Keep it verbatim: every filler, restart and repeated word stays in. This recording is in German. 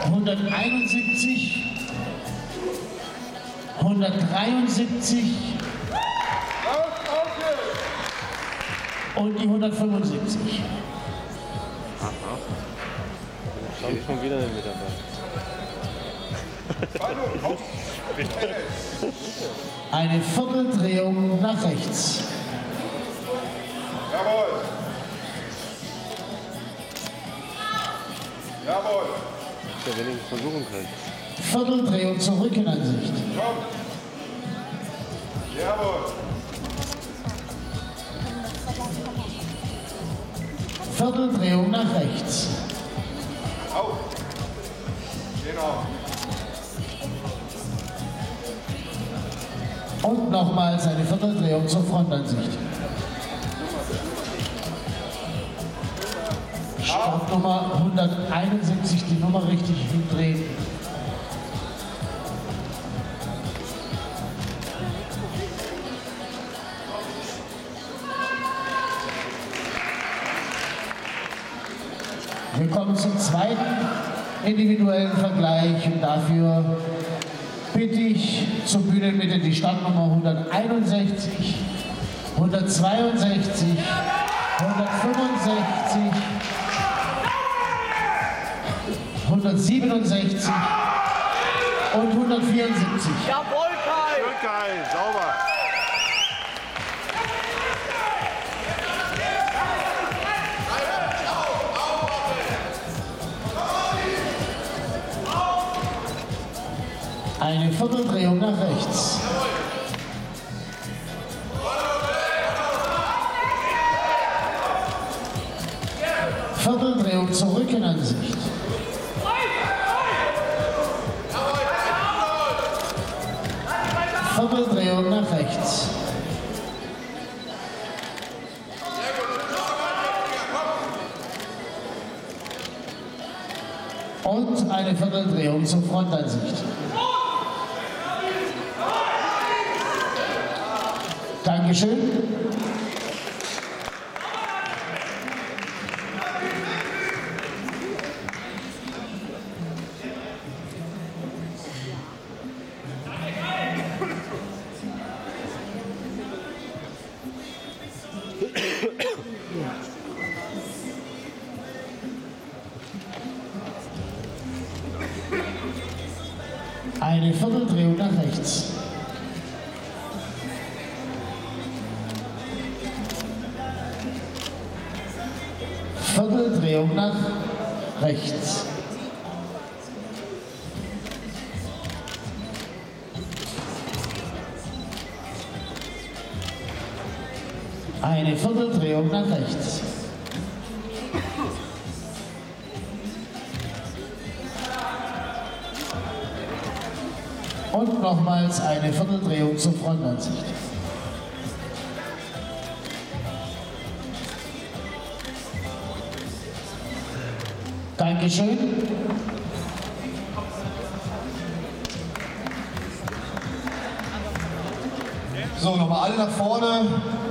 hunderteinundsiebzig, hundertdreiundsiebzig und die hundertfünfundsiebzig. Da habe ich schon wieder mit dabei. Eine Vierteldrehung nach rechts. Jawohl. Jawohl. Ich ja wenigstens versuchen können. Vierteldrehung zur Rückenansicht. Komm. Jawohl. Vierteldrehung nach rechts. Auf. Genau. Und nochmals eine Vierteldrehung zur Frontansicht. Startnummer hunderteinundsiebzig, die Nummer richtig hindrehen. Wir kommen zum zweiten individuellen Vergleich und dafür bitte ich zur Bühnenmitte die Startnummer hunderteinundsechzig, hundertzweiundsechzig, hundertfünfundsechzig, hundertsiebenundsechzig und hundertvierundsiebzig. Jawohl, Kai! Schön, Kai, sauber. Eine Vierteldrehung nach rechts. Vierteldrehung zur Rückenansicht. Vierteldrehung nach rechts. Und eine Vierteldrehung zur Frontansicht. Dankeschön. Eine Vierteldrehung nach rechts. Vierteldrehung nach rechts. Eine Vierteldrehung nach rechts. Und nochmals eine Vierteldrehung zur Frontansicht. Dankeschön. So, nochmal alle nach vorne.